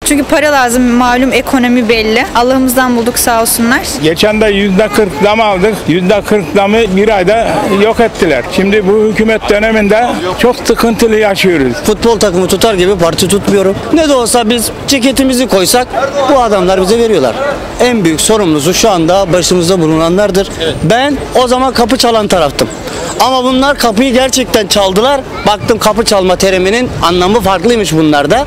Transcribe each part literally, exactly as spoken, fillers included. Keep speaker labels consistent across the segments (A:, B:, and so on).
A: Çünkü para lazım, malum ekonomi belli. Allah'ımızdan bulduk sağ olsunlar.
B: Geçen de yüzde kırk zam aldık. Yüzde kırk zamı bir ayda yok ettiler. Şimdi bu hükümet döneminde çok sıkıntılı yaşıyoruz.
C: Futbol takımı tutar gibi parti tutmuyorum. Ne de olsa biz ceketimizi koysak bu adamlar bize veriyorlar. En büyük sorumlusu şu anda başımızda bulunanlardır. Evet. Ben o zaman kapı çalan taraftım. Ama bunlar kapıyı gerçekten çaldılar. Baktım kapı çalma teriminin anlamı farklıymış bunlarda.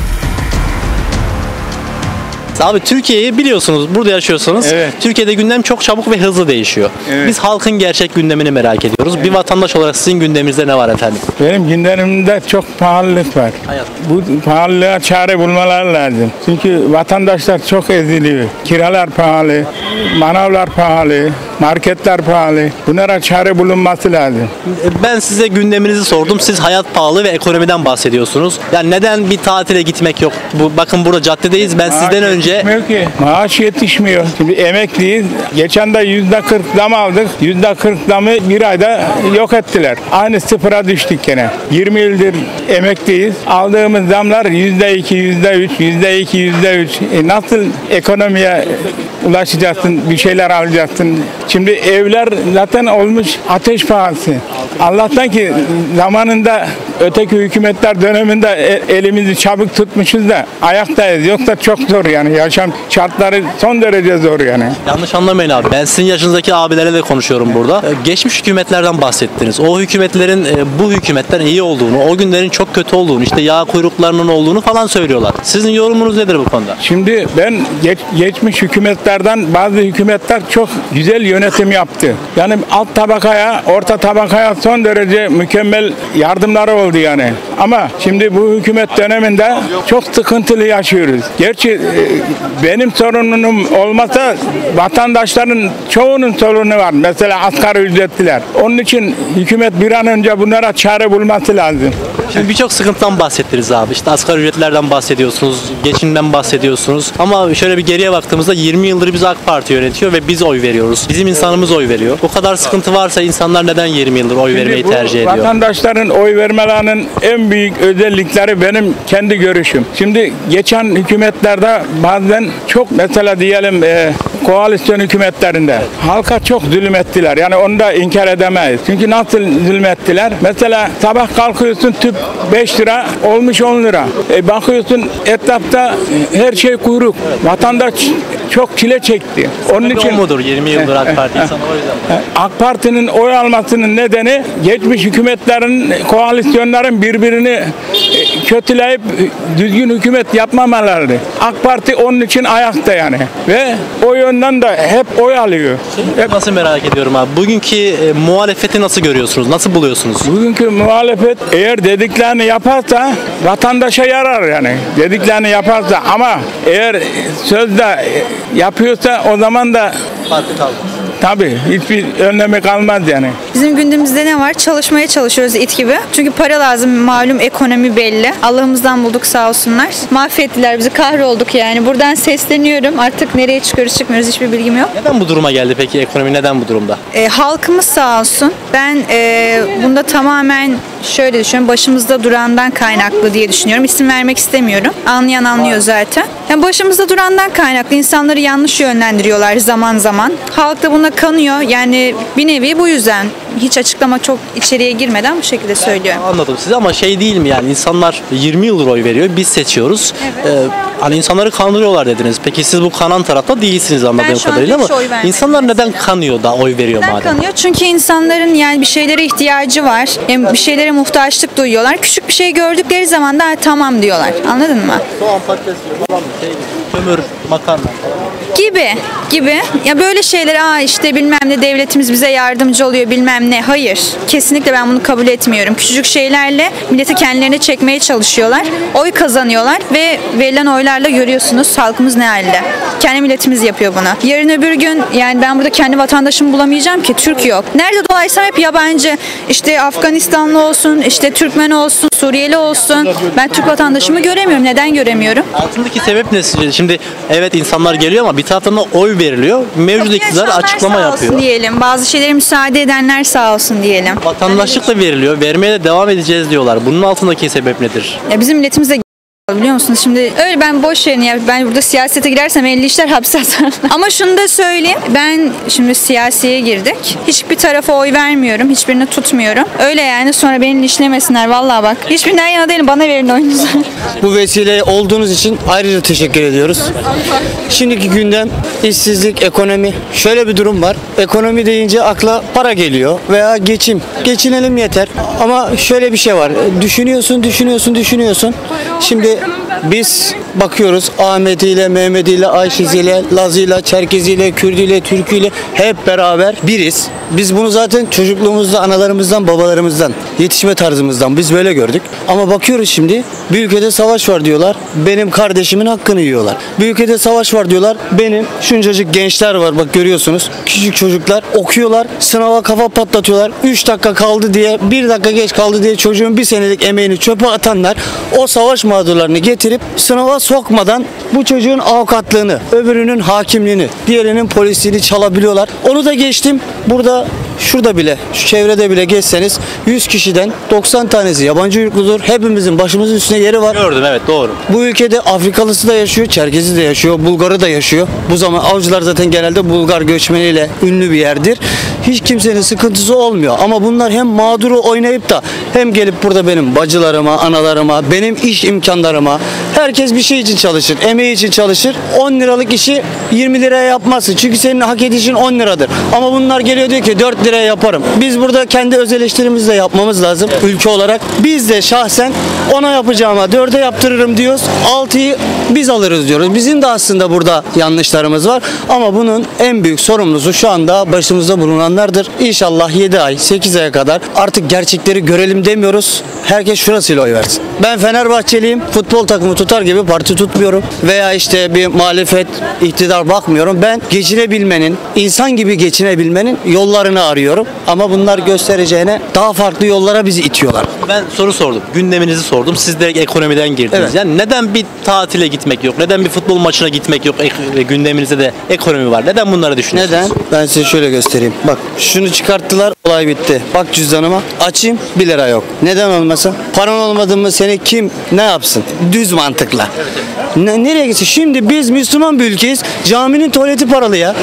D: Abi Türkiye'yi biliyorsunuz, burada yaşıyorsanız. Evet. Türkiye'de gündem çok çabuk ve hızlı değişiyor. Evet. Biz halkın gerçek gündemini merak ediyoruz. Evet. Bir vatandaş olarak sizin gündeminizde ne var efendim?
B: Benim gündemimde çok pahalılık var. Hayat. Bu pahalılığa çare bulmaları lazım. Çünkü vatandaşlar çok eziliyor. Kiralar pahalı, manavlar pahalı, marketler pahalı. Bunlara çare bulunması lazım.
D: Ben size gündeminizi sordum. Siz hayat pahalı ve ekonomiden bahsediyorsunuz. Yani neden bir tatile gitmek yok? Bu, bakın burada caddedeyiz. Ben Maaş sizden önce...
B: Ki. Maaş yetişmiyor. Şimdi emekliyiz. Geçen de yüzde kırk zam aldık. Yüzde kırk zamı bir ayda yok ettiler. Aynı sıfıra düştük gene. yirmi yıldır emekliyiz. Aldığımız zamlar yüzde iki, yüzde üç, yüzde iki, yüzde üç. E nasıl ekonomiye ulaşacaksın, bir şeyler alacaksın? Şimdi evler zaten olmuş ateş pahası. Allah'tan ki zamanında öteki hükümetler döneminde elimizi çabuk tutmuşuz da ayaktayız. Yoksa çok zor yani. Yaşam şartları son derece zor yani.
D: Yanlış anlamayın abi. Ben sizin yaşınızdaki abilere de konuşuyorum burada. Geçmiş hükümetlerden bahsettiniz. O hükümetlerin bu hükümetten iyi olduğunu, o günlerin çok kötü olduğunu, işte yağ kuyruklarının olduğunu falan söylüyorlar. Sizin yorumunuz nedir bu konuda?
B: Şimdi ben geç, geçmiş hükümetlerden bazı hükümetler çok güzel yönetim yaptı. Yani alt tabakaya, orta tabakaya son derece mükemmel yardımları oldu yani. Ama şimdi bu hükümet döneminde çok sıkıntılı yaşıyoruz. Gerçi benim sorunum olmasa vatandaşların çoğunun sorunu var. Mesela asgari ücretliler. Onun için hükümet bir an önce bunlara çare bulması lazım.
D: Şimdi birçok sıkıntıdan bahsettiniz abi. İşte asgari ücretlerden bahsediyorsunuz, geçimden bahsediyorsunuz. Ama şöyle bir geriye baktığımızda yirmi yıldır biz AK Parti yönetiyor ve biz oy veriyoruz. Bizim insanımız oy veriyor. O kadar sıkıntı varsa insanlar neden yirmi yıldır oy Şimdi vermeyi tercih ediyor?
B: Vatandaşların oy vermelerinin en büyük özellikleri benim kendi görüşüm. Şimdi geçen hükümetlerde bazen çok mesela diyelim e, koalisyon hükümetlerinde evet. halka çok zulüm ettiler. Yani onu da inkar edemeyiz. Çünkü nasıl zulüm ettiler? Mesela sabah kalkıyorsun tüp beş lira olmuş on lira. E, bakıyorsun etrafta her şey kuyruk. Evet. Vatandaş çok çile çekti. Onun
D: Sebebi için mudur yirmi yıldır AK Parti insanı o yüzden.
B: AK Parti'nin oy almasının nedeni geçmiş hükümetlerin, koalisyonların birbirini kötüleyip düzgün hükümet yapmamaları. AK Parti onun için ayakta yani. Ve o yönden de hep oy alıyor. Hep...
D: Nasıl merak ediyorum abi. Bugünkü e, muhalefeti nasıl görüyorsunuz? Nasıl buluyorsunuz?
B: Bugünkü muhalefet eğer dediklerini yaparsa vatandaşa yarar yani. Dediklerini yaparsa ama eğer sözde yapıyorsa o zaman da
D: farkı kalmaz.
B: Tabii hiçbir önlemi kalmaz yani.
A: Bizim gündemimizde ne var? Çalışmaya çalışıyoruz it gibi. Çünkü para lazım, malum ekonomi belli. Allah'ımızdan bulduk sağ olsunlar. Mahvettiler bizi, kahrolduk yani. Buradan sesleniyorum. Artık nereye çıkıyoruz çıkmıyoruz hiçbir bilgim yok.
D: Neden bu duruma geldi peki ekonomi? Neden bu durumda?
A: E, halkımız sağ olsun. Ben e, bunda tamamen şöyle düşünüyorum. Başımızda durandan kaynaklı diye düşünüyorum. İsim vermek istemiyorum. Anlayan anlıyor zaten. Yani başımızda durandan kaynaklı. İnsanları yanlış yönlendiriyorlar zaman zaman. Halk da buna kanıyor. Yani bir nevi bu yüzden. Hiç açıklama çok içeriye girmeden bu şekilde söylüyorum.
D: Anladım sizi ama şey değil mi yani insanlar yirmi yıldır oy veriyor. Biz seçiyoruz. Evet. Ee, hani insanları kandırıyorlar dediniz. Peki siz bu kanan tarafta değilsiniz anladığım kadarıyla ama insanlar neden kanıyor da oy veriyor
A: neden
D: madem?
A: Kanıyor? Çünkü insanların yani bir şeylere ihtiyacı var. Yani bir şeylere muhtaçlık duyuyorlar. Küçük bir şey gördükleri zaman da tamam diyorlar. Anladın mı?
D: Soğan, patates falan şey gibi. Kömür, makarna
A: gibi gibi ya böyle şeyler aa işte bilmem ne devletimiz bize yardımcı oluyor bilmem ne. Hayır. Kesinlikle ben bunu kabul etmiyorum. Küçücük şeylerle milleti kendilerine çekmeye çalışıyorlar. Oy kazanıyorlar ve verilen oylarla görüyorsunuz halkımız ne halde. Kendi milletimiz yapıyor bunu. Yarın öbür gün yani ben burada kendi vatandaşımı bulamayacağım ki. Türk yok. Nerede dolaysam hep yabancı. İşte Afganistanlı olsun, işte Türkmen olsun, Suriyeli olsun. Ben Türk vatandaşımı göremiyorum. Neden göremiyorum?
D: Altındaki sebep ne sizce? Şimdi evet insanlar geliyor ama bir taraftan da oy veriliyor. Mevcut iktidar açıklama yapıyor.
A: Diyelim. Bazı şeylere müsaade edenler sağ olsun diyelim.
D: Vatandaşlık da veriliyor. Vermeye de devam edeceğiz diyorlar. Bunun altındaki sebep nedir?
A: Ya bizim milletimiz de Biliyor musunuz şimdi öyle ben boş yerini ya ben burada siyasete girersem elli işler hapse atarım. Ama şunu da söyleyeyim ben şimdi siyasiye girdik. Hiçbir tarafa oy vermiyorum. Hiçbirini tutmuyorum. Öyle yani sonra beni linçlemesinler vallahi bak. Hiçbirinden yana değilim bana verin oyunuzu.
C: Bu vesile olduğunuz için ayrıca teşekkür ediyoruz. Şimdiki gündem işsizlik, ekonomi. Şöyle bir durum var. Ekonomi deyince akla para geliyor veya geçim. Geçinelim yeter. Ama şöyle bir şey var. Düşünüyorsun, düşünüyorsun, düşünüyorsun. Şimdi biz bakıyoruz Ahmet'iyle, Mehmet'iyle, Ayşe'siyle, Laz'ıyla, Çerkez'iyle, Kürdüyle, Türküyle hep beraber biriz. Biz bunu zaten çocukluğumuzda analarımızdan, babalarımızdan, yetişme tarzımızdan biz böyle gördük. Ama bakıyoruz şimdi bir ülkede savaş var diyorlar. Benim kardeşimin hakkını yiyorlar. Bir ülkede savaş var diyorlar. Benim şuncacık gençler var bak görüyorsunuz. Küçük çocuklar okuyorlar. Sınava kafa patlatıyorlar. üç dakika kaldı diye, bir dakika geç kaldı diye çocuğun bir senelik emeğini çöpe atanlar o savaş mağdurlarını getirip sınava sokmadan bu çocuğun avukatlığını, öbürünün hakimliğini, diğerinin polisliğini çalabiliyorlar. Onu da geçtim. Burada şurada bile, şu çevrede bile geçseniz yüz kişiden doksan tanesi yabancı uyrukludur. Hepimizin başımızın üstüne yeri var.
D: Gördüm evet doğru.
C: Bu ülkede Afrikalısı da yaşıyor, Çerkezi de yaşıyor, Bulgarı da yaşıyor. Bu zaman Avcılar zaten genelde Bulgar göçmeniyle ünlü bir yerdir. Hiç kimsenin sıkıntısı olmuyor. Ama bunlar hem mağduru oynayıp da hem gelip burada benim bacılarıma, analarıma, benim iş imkanlarıma herkes bir şey için çalışır, emeği için çalışır. on liralık işi yirmi liraya yapmazsın. Çünkü senin hak edişin on liradır. Ama bunlar geliyor diyor ki dört liraya yaparım. Biz burada kendi öz eleştirimizi de yapmamız lazım ülke olarak. Biz de şahsen ona yapacağıma dörde yaptırırım diyoruz. altıyı biz alırız diyoruz. Bizim de aslında burada yanlışlarımız var. Ama bunun en büyük sorumlusu şu anda başımızda bulunanlardır. İnşallah yedi ay, sekiz aya kadar artık gerçekleri görelim demiyoruz. Herkes şurasıyla oy versin. Ben Fenerbahçeliyim. Futbol takımı tutar gibi parti tutmuyorum. Veya işte bir muhalefet, iktidar bakmıyorum. Ben geçinebilmenin, insan gibi geçinebilmenin yollarını arıyorum. Ama bunlar göstereceğine daha farklı yollara bizi itiyorlar.
D: Ben soru sordum. Gündeminizi sordum. Siz direkt ekonomiden girdiniz.
C: Evet.
D: Yani neden bir tatile gitmek yok? Neden bir futbol maçına gitmek yok? Ek- gündeminizde de ekonomi var. Neden bunları düşünüyorsunuz?
C: Neden? Ben size şöyle göstereyim. Bak şunu çıkarttılar, olay bitti. Bak cüzdanıma, açayım bir lira yok. Neden olmasın? Paran olmadı mı seni kim ne yapsın? Düz mantıkla. Ne, nereye gitsin? Şimdi biz Müslüman bir ülkeyiz. Caminin tuvaleti paralı ya.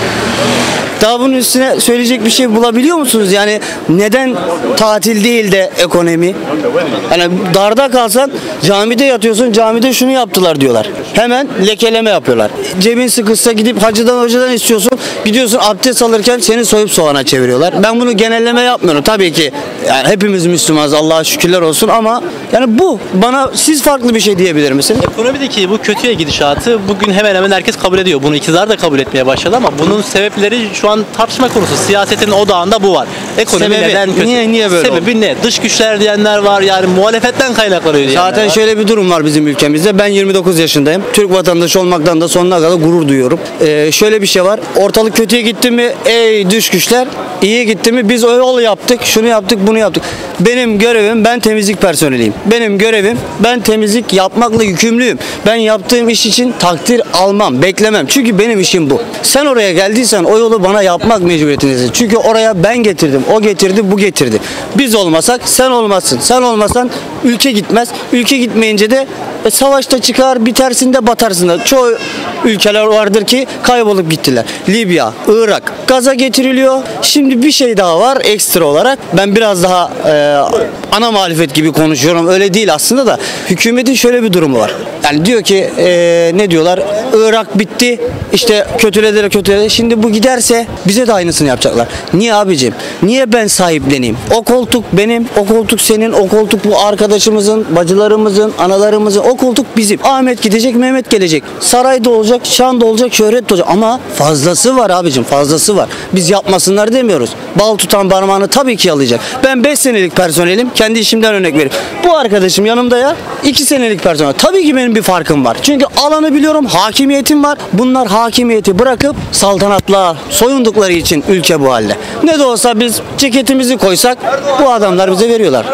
C: Daha bunun üstüne söyleyecek bir şey bulabiliyor musunuz? Yani neden tatil değil de ekonomi? Yani darda kalsan camide yatıyorsun, camide şunu yaptılar diyorlar. Hemen lekeleme yapıyorlar. Cebin sıkışsa gidip hacıdan hocadan istiyorsun. Gidiyorsun abdest alırken seni soyup soğana çeviriyorlar. Ben bunu genelleme yapmıyorum. Tabii ki yani hepimiz Müslümanız Allah'a şükürler olsun ama yani bu bana siz farklı bir şey diyebilir misiniz?
D: Ekonomideki bu kötüye gidişatı bugün hemen hemen herkes kabul ediyor. Bunu iktidar da kabul etmeye başladı ama bunun sebepleri şu an tartışma konusu. Siyasetin odağında bu var. Ekonomi
C: Sebebi,
D: neden kötü?
C: niye- niye böyle
D: Sebebi
C: oldu?
D: ne? Dış güçler diyenler var. Yani muhalefetten kaynaklanıyor diyenler
C: Zaten
D: var.
C: şöyle bir durum var bizim ülkemizde. Ben yirmi dokuz yaşındayım. Türk vatandaşı olmaktan da sonuna kadar gurur duyuyorum. Ee, şöyle bir şey var. Ortalık kötüye gitti mi ey dış güçler, iyiye gitti mi biz o yolu yaptık, şunu yaptık, bunu yaptık. Benim görevim, ben temizlik personeliyim. Benim görevim, ben temizlik yapmakla yükümlüyüm. Ben yaptığım iş için takdir almam, beklemem. Çünkü benim işim bu. Sen oraya geldiysen o yolu bana yapmak mecburiyetindesin. Çünkü oraya ben getirdim, o getirdi, bu getirdi. Biz olmasak sen olmazsın. Sen olmasan ülke gitmez. Ülke gitmeyince de e, savaşta çıkar, bitersin de batarsın da. Çoğu ülkeler vardır ki kaybolup gittiler. Libya, Irak, gaza getiriliyor. Şimdi bir şey daha var ekstra olarak. Ben biraz daha e, ana muhalefet gibi konuşuyorum. Öyle değil aslında da. Hükümetin şöyle bir durumu var. Yani diyor ki e, ne diyorlar? Irak bitti. İşte kötülediler kötülediler. Şimdi bu giderse bize de aynısını yapacaklar. Niye abicim? Niye ben sahipleneyim? O koltuk benim, o koltuk senin, o koltuk bu arkadaşımızın, bacılarımızın, analarımızın. O koltuk bizim. Ahmet gidecek, Mehmet gelecek. Sarayda olacak, şan da olacak, şöhret de olacak. Ama fazlası var abicim, fazlası var. Biz yapmasınlar demiyoruz. Bal tutan parmağını tabii ki yalayacak. Ben beş senelik personelim. Kendi işimden örnek vereyim. Bu arkadaşım yanımda ya iki senelik personel. Tabii ki benim bir farkım var. Çünkü alanı biliyorum, hakimiyetim var. Bunlar hakimiyeti bırakıp saltanatla soyundukları için ülke bu halde. Ne de olsa biz ceketimizi koysak bu adamlar bize veriyorlar.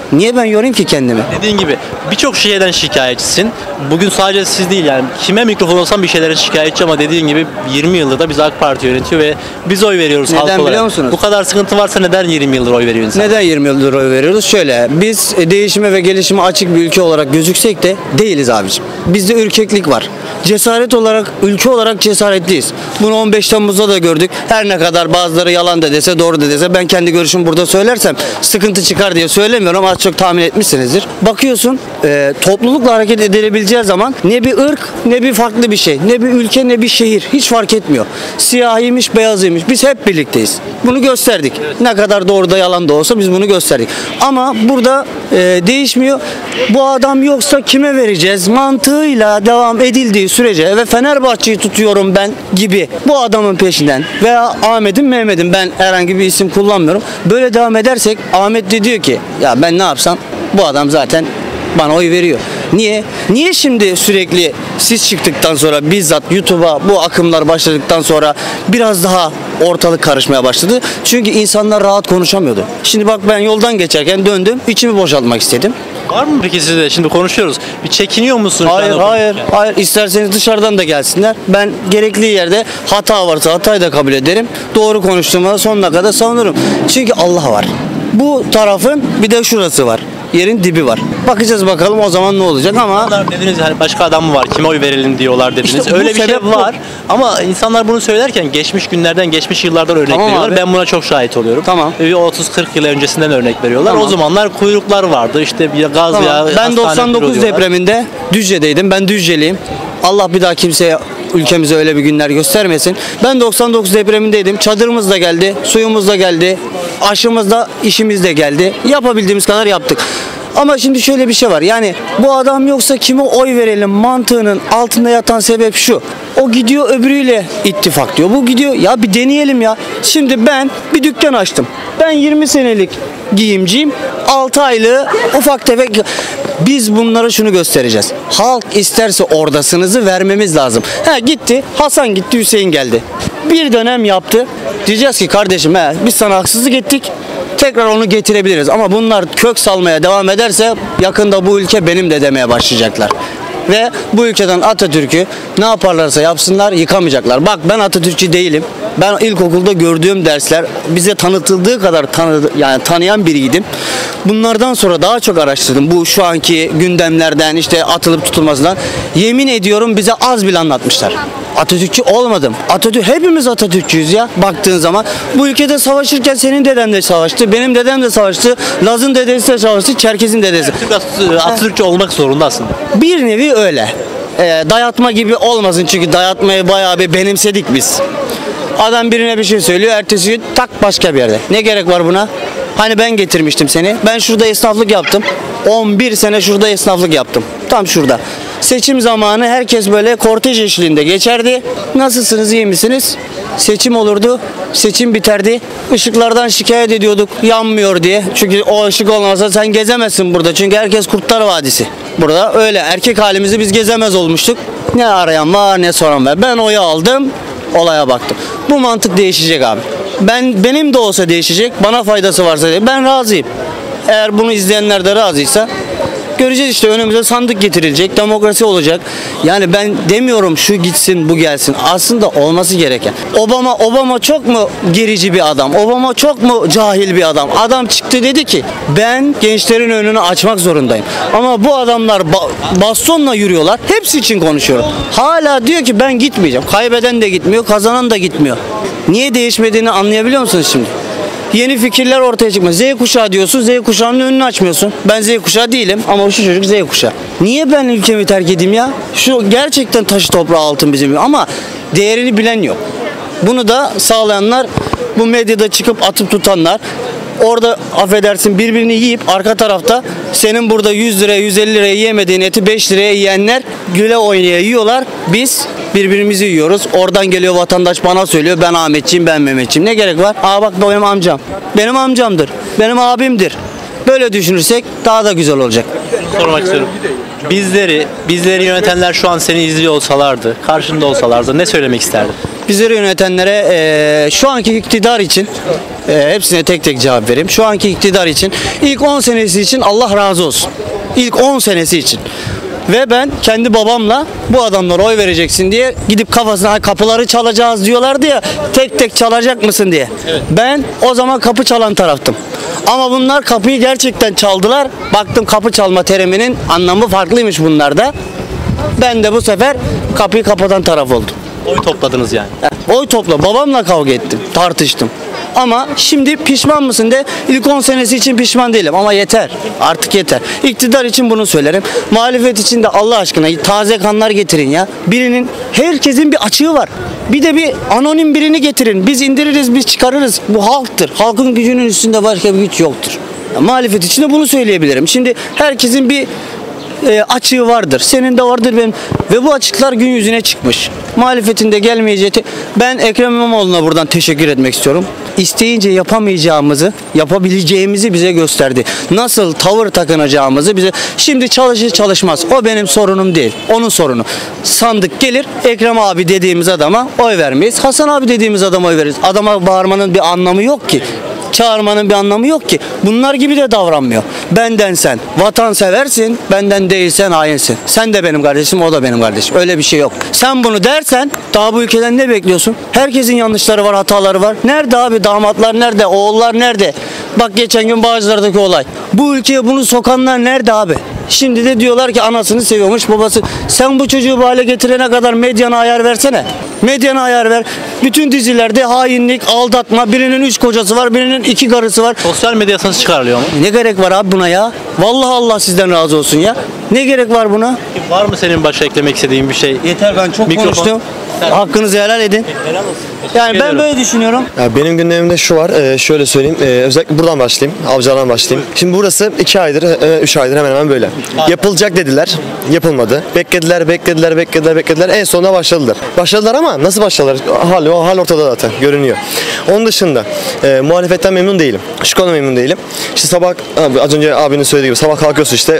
C: Niye ben yorayım ki kendimi?
D: Dediğin gibi birçok şeyden şikayetçisin. Bugün sadece siz değil yani kime mikrofon olsam bir şeylere şikayetçi ama dediğin gibi yirmi yıldır da biz AK Parti yönetiyor ve biz oy veriyoruz
C: Neden
D: halk olarak.
C: biliyor musunuz?
D: Bu kadar sıkıntı varsa neden yirmi yıldır oy veriyor insan?
C: Neden yirmi yıldır oy veriyoruz? Şöyle, biz değişime ve gelişime açık bir ülke olarak gözüksek de değiliz abicim. Bizde ürkeklik var. Cesaret olarak, ülke olarak cesaretliyiz. Bunu on beş Temmuz'da da gördük. Her ne kadar bazıları yalan da dese, doğru da dese, ben kendi görüşümü burada söylersem sıkıntı çıkar diye söylemiyorum ama az çok tahmin etmişsinizdir. Bakıyorsun e, toplulukla hareket edilebileceği zaman ne bir ırk ne bir farklı bir şey, ne bir ülke ne bir şehir hiç fark etmiyor. Siyahiymiş beyazıymış biz hep birlikteyiz. Bunu gösterdik. Ne kadar doğru da yalan da olsa biz bunu gösterdik. Ama burada e, değişmiyor. Bu adam yoksa kime vereceğiz mantığıyla devam edildiği sürece ve Fenerbahçe'yi tutuyorum ben gibi bu adamın peşinden veya Ahmet'in Mehmet'in ben herhangi bir isim kullanmıyorum. Böyle devam edersek Ahmet de diyor ki ya ben ne yapsam bu adam zaten bana oy veriyor. Niye? Niye şimdi sürekli siz çıktıktan sonra bizzat YouTube'a bu akımlar başladıktan sonra biraz daha ortalık karışmaya başladı? Çünkü insanlar rahat konuşamıyordu. Şimdi bak ben yoldan geçerken döndüm, içimi boşaltmak istedim.
D: Var mı peki sizde? Şimdi konuşuyoruz. Bir çekiniyor musun?
C: Hayır, hayır, hayır. İsterseniz dışarıdan da gelsinler. Ben gerekli yerde hata varsa hatayı da kabul ederim. Doğru konuştuğuma sonuna kadar savunurum. Çünkü Allah var. Bu tarafın bir de şurası var. Yerin dibi var. Bakacağız bakalım o zaman ne olacak ama
D: İnsanlar dediniz hani başka adam mı var? Kime oy verelim diyorlar dediniz.
C: İşte bu
D: Öyle bir şey
C: sebep bu.
D: var. Ama insanlar bunu söylerken geçmiş günlerden, geçmiş yıllardan örnek
C: Tamam
D: veriyorlar.
C: abi.
D: Ben buna çok şahit oluyorum.
C: Tamam.
D: Bir otuz kırk yıl öncesinden örnek veriyorlar.
C: Tamam.
D: O zamanlar kuyruklar vardı. İşte bir gaz
C: Tamam.
D: ya
C: Ben doksan dokuz depreminde Düzce'deydim. Ben Düzceliyim. Allah bir daha kimseye ülkemize öyle bir günler göstermesin. Ben doksan dokuz depremindeydim. Çadırımız da geldi, suyumuz da geldi, aşımız da işimiz de geldi. Yapabildiğimiz kadar yaptık. Ama şimdi şöyle bir şey var. Yani bu adam yoksa kime oy verelim mantığının altında yatan sebep şu. O gidiyor öbürüyle ittifak diyor. Bu gidiyor ya bir deneyelim ya. Şimdi ben bir dükkan açtım. Ben yirmi senelik giyimciyim. altı aylığı ufak tefek. Biz bunlara şunu göstereceğiz. Halk isterse oradasınızı vermemiz lazım. Ha gitti. Hasan gitti, Hüseyin geldi. Bir dönem yaptı. Diyeceğiz ki kardeşim he, biz sana haksızlık ettik. Tekrar onu getirebiliriz. Ama bunlar kök salmaya devam ederse yakında bu ülke benim de demeye başlayacaklar. Ve bu ülkeden Atatürk'ü ne yaparlarsa yapsınlar yıkamayacaklar. Bak ben Atatürkçü değilim. Ben ilkokulda gördüğüm dersler bize tanıtıldığı kadar tanı, yani tanıyan biriydim. Bunlardan sonra daha çok araştırdım. Bu şu anki gündemlerden işte atılıp tutulmasından. Yemin ediyorum bize az bile anlatmışlar. Atatürkçü olmadım. Atatürk hepimiz Atatürkçüyüz ya baktığın zaman. Bu ülkede savaşırken senin deden de savaştı. Benim dedem de savaştı. Laz'ın dedesi de savaştı. Çerkez'in dedesi.
D: Türk Atatürkçü olmak zorunda aslında.
C: Bir nevi öyle. Ee, dayatma gibi olmasın çünkü dayatmayı bayağı bir benimsedik biz. Adam birine bir şey söylüyor, ertesi gün tak başka bir yerde. Ne gerek var buna? Hani ben getirmiştim seni. Ben şurada esnaflık yaptım. on bir sene şurada esnaflık yaptım. Tam şurada. Seçim zamanı herkes böyle kortej eşliğinde geçerdi. Nasılsınız, iyi misiniz? Seçim olurdu. Seçim biterdi. Işıklardan şikayet ediyorduk yanmıyor diye. Çünkü o ışık olmasa sen gezemezsin burada. Çünkü herkes Kurtlar Vadisi. Burada öyle erkek halimizi biz gezemez olmuştuk. Ne arayan var ne soran var. Ben oyu aldım. Olaya baktım. Bu mantık değişecek abi. Ben benim de olsa değişecek. Bana faydası varsa diye. Ben razıyım. Eğer bunu izleyenler de razıysa göreceğiz işte önümüze sandık getirilecek, demokrasi olacak. Yani ben demiyorum şu gitsin, bu gelsin. Aslında olması gereken. Obama Obama çok mu gerici bir adam? Obama çok mu cahil bir adam? Adam çıktı dedi ki ben gençlerin önünü açmak zorundayım. Ama bu adamlar ba- bastonla yürüyorlar. Hepsi için konuşuyorum. Hala diyor ki ben gitmeyeceğim. Kaybeden de gitmiyor, kazanan da gitmiyor. Niye değişmediğini anlayabiliyor musunuz şimdi? Yeni fikirler ortaya çıkmıyor. Z kuşağı diyorsun, Z kuşağının önünü açmıyorsun. Ben Z kuşağı değilim ama şu çocuk Z kuşağı. Niye ben ülkemi terk edeyim ya? Şu gerçekten taşı toprağı altın bizim ama değerini bilen yok. Bunu da sağlayanlar, bu medyada çıkıp atıp tutanlar. Orada affedersin birbirini yiyip arka tarafta senin burada yüz liraya yüz elli liraya yiyemediğin eti beş liraya yiyenler güle oynaya yiyorlar. Biz birbirimizi yiyoruz. Oradan geliyor vatandaş bana söylüyor ben Ahmetçiyim ben Mehmetçiyim. Ne gerek var? Aa bak benim amcam. Benim amcamdır. Benim abimdir. Böyle düşünürsek daha da güzel olacak.
D: Sormak istiyorum. Bizleri, bizleri yönetenler şu an seni izliyor olsalardı, karşında olsalardı ne söylemek isterdin?
C: bizleri yönetenlere e, şu anki iktidar için e, hepsine tek tek cevap vereyim. Şu anki iktidar için ilk on senesi için Allah razı olsun. İlk on senesi için. Ve ben kendi babamla bu adamlara oy vereceksin diye gidip kafasına kapıları çalacağız diyorlardı ya, tek tek çalacak mısın diye. Evet. Ben o zaman kapı çalan taraftım. Ama bunlar kapıyı gerçekten çaldılar. Baktım kapı çalma teriminin anlamı farklıymış bunlarda. Ben de bu sefer kapıyı kapatan taraf oldum.
D: Oy topladınız yani.
C: Oy topla. Babamla kavga ettim. Tartıştım. Ama şimdi pişman mısın de, ilk on senesi için pişman değilim ama yeter. Artık yeter. İktidar için bunu söylerim. Muhalefet için de Allah aşkına taze kanlar getirin ya. Birinin, herkesin bir açığı var. Bir de bir anonim birini getirin. Biz indiririz, biz çıkarırız. Bu halktır. Halkın gücünün üstünde başka bir güç yoktur. Ya, muhalefet için de bunu söyleyebilirim. Şimdi herkesin bir E, açığı vardır. Senin de vardır, benim. Ve bu açıklar gün yüzüne çıkmış. Muhalefetin de gelmeyeceği. Te- ben Ekrem İmamoğlu'na buradan teşekkür etmek istiyorum. İsteyince yapamayacağımızı, yapabileceğimizi bize gösterdi. Nasıl tavır takınacağımızı bize. Şimdi çalışır çalışmaz. O benim sorunum değil. Onun sorunu. Sandık gelir, Ekrem abi dediğimiz adama oy vermeyiz. Hasan abi dediğimiz adama oy veririz. Adama bağırmanın bir anlamı yok ki. Çağırmanın bir anlamı yok ki. Bunlar gibi de davranmıyor. Benden sen vatanseversin, benden değilsen hainsin. Sen de benim kardeşim, o da benim kardeşim. Öyle bir şey yok. Sen bunu dersen daha bu ülkeden ne bekliyorsun? Herkesin yanlışları var, hataları var. Nerede abi damatlar, nerede? Oğullar nerede? Bak geçen gün Bağcılar'daki olay. Bu ülkeye bunu sokanlar nerede abi? Şimdi de diyorlar ki anasını seviyormuş, babası. Sen bu çocuğu bu hale getirene kadar medyana ayar versene. Medyana ayar ver. Bütün dizilerde hainlik, aldatma, birinin üç kocası var, birinin iki karısı var.
D: Sosyal medyasınız çıkarılıyor mu?
C: Ne gerek var abi buna ya? Vallahi Allah sizden razı olsun ya. Ne gerek var buna?
D: Var mı senin başka eklemek istediğin bir şey?
C: Yeter, ben çok
D: Mikrofon.
C: konuştum.
D: Sen-
C: Hakkınızı helal edin.
D: Helal olsun. Teşekkür
C: Yani ben
D: ediyorum.
C: böyle düşünüyorum.
E: Ya benim gündemimde şu var, e, şöyle söyleyeyim, e, özellikle buradan başlayayım, Avcılar'dan başlayayım. Şimdi burası iki aydır, e, üç aydır hemen hemen böyle. Yapılacak dediler, yapılmadı. Beklediler, beklediler, beklediler, beklediler. En sonunda başladılar. Başladılar ama nasıl başladılar? Hal, o hal ortada zaten, görünüyor. Onun dışında e, muhalefetten memnun değilim. Şu konuda memnun değilim. İşte sabah, abi, az önce abinin söylediği gibi sabah kalkıyorsun işte,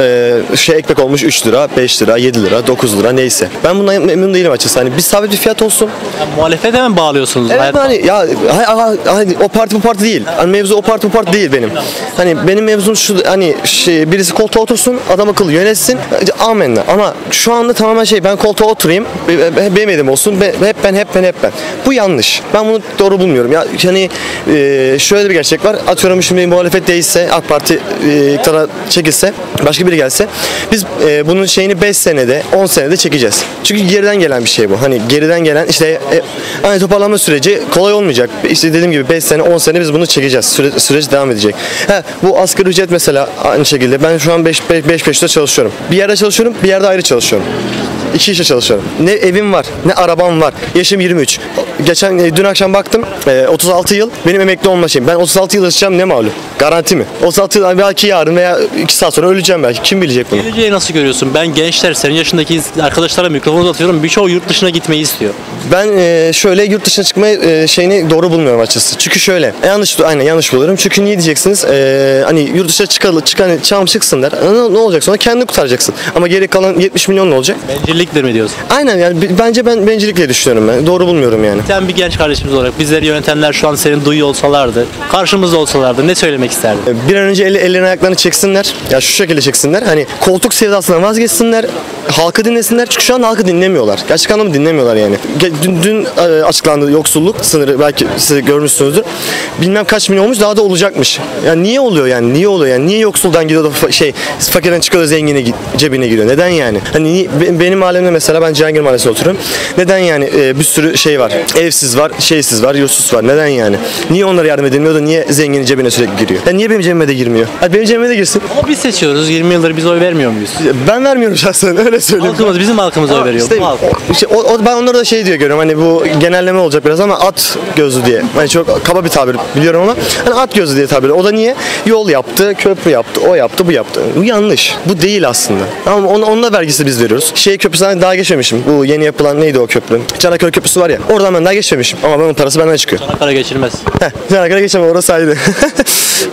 E: e, şey ekmek olmuş üç lira, beş lira, yedi lira, dokuz lira neyse. Ben bundan memnun değilim açıkçası. Hani bir sabit bir fiyat olsun.
D: Ya, muhalefete mi bağlıyorsunuz?
E: Evet,
D: Hayat-
E: hani ya hay- hay- hani o parti bu parti değil. Hani mevzu o parti bu parti değil benim. Hani benim mevzum şu, hani şey, birisi koltuğa otursun, adam akıllı yönetsin. Amenna. Ama şu anda tamamen şey, ben koltuğa oturayım, be- be- benim elim olsun. Be- hep ben hep ben hep ben. Bu yanlış. Ben bunu doğru bulmuyorum. Ya hani e, şöyle bir gerçek var. Atıyorum şimdi muhalefet değilse, AK Parti e, iktidara çekilse, başka biri gelse, biz e, bunun şeyini beş senede, on senede çekeceğiz. Çünkü geriden gelen bir şey bu. Hani geriden gelen işte e, hani toparlanma süreci kolay olmayacak. İşte dediğim gibi beş sene, on sene biz bunu çekeceğiz. Süre, süreç devam edecek. Ha, bu asgari ücret mesela aynı şekilde. Ben şu an beş beşte çalışıyorum. Bir yerde çalışıyorum, bir yerde ayrı çalışıyorum. İki işte çalışıyorum. Ne evim var, ne arabam var. Yaşım yirmi üç. Geçen dün akşam baktım, otuz altı yıl benim emekli olma şeyim. Ben otuz altı yıl yaşayacağım, ne malum? Garanti mi? otuz altı yıl belki yarın veya iki saat sonra öleceğim belki. Kim bilecek bunu?
D: Geleceği nasıl görüyorsun? Ben gençler, senin yaşındaki arkadaşlara mikrofonu uzatıyorum. Birçoğu yurt dışına gitmeyi istiyor.
E: Ben e, şöyle yurt dışına çıkma e, şeyini doğru bulmuyorum açıkçası. Çünkü şöyle, yanlış, aynen yanlış buluyorum. Çünkü niye diyeceksiniz? E, hani yurt dışına çıkalı, çıkan, çam çıksınlar. Ne, ne olacak sonra? Kendini kurtaracaksın. Ama geri kalan yetmiş milyon ne olacak?
D: Bencilliktir mi diyorsun?
E: Aynen yani b- bence ben bencillikle düşünüyorum ben. Doğru bulmuyorum yani.
D: Sen bir genç kardeşimiz olarak bizleri yönetenler şu an senin duyuyor olsalardı, karşımızda olsalardı ne söylemek isterdin?
E: Bir an önce el, ellerini ayaklarını çeksinler. Ya şu şekilde çeksinler. Hani koltuk sevdasından vazgeçsinler. Halkı dinlesinler. Çünkü şu an halkı dinlemiyorlar. Gerçek anlamda dinlemiyorlar yani. Ge- Dün, dün e, açıklandı yoksulluk sınırı, belki siz görmüşsünüzdür. Bilmem kaç milyon olmuş, daha da olacakmış. Yani niye oluyor yani? Niye oluyor yani? Niye yoksuldan gidiyor da fa- şey fakirden çıkıyor da zengine gi- cebine giriyor? Neden yani? Hani niye- be- benim mahallemde mesela, ben Cihangir Mahallesi'nde oturuyorum. Neden yani e, bir sürü şey var. Evsiz var, şeysiz var, yurtsuz var. Neden yani? Niye onlara yardım edilmiyor da niye zenginin cebine sürekli giriyor? Ya niye benim cebime de girmiyor? Hadi benim cebime de girsin.
D: Ama biz seçiyoruz. yirmi yıldır biz oy vermiyor muyuz?
E: Ben vermiyorum şahsen, öyle söyleyeyim.
D: Halkımız, bizim halkımız oy veriyor.
E: İşte,
D: Bu halk.
E: o- işte o, o- ben onları da şey diye görüyorum, hani bu genelleme olacak biraz ama at gözlü diye. Hani çok kaba bir tabir biliyorum ama hani at gözlü diye tabir. O da niye? Yol yaptı, köprü yaptı, o yaptı, bu yaptı. Bu yanlış. Bu değil aslında. Ama onun, onun da vergisi biz veriyoruz. Şey köprüsünden daha geçmemişim. Bu yeni yapılan neydi o köprü? Çanakkale Köprüsü var ya. Oradan ben daha geçmemişim. Ama bunun parası benden çıkıyor.
D: Çanakkale geçilmez.
E: Heh, Çanakkale geçemem, orası ayrı.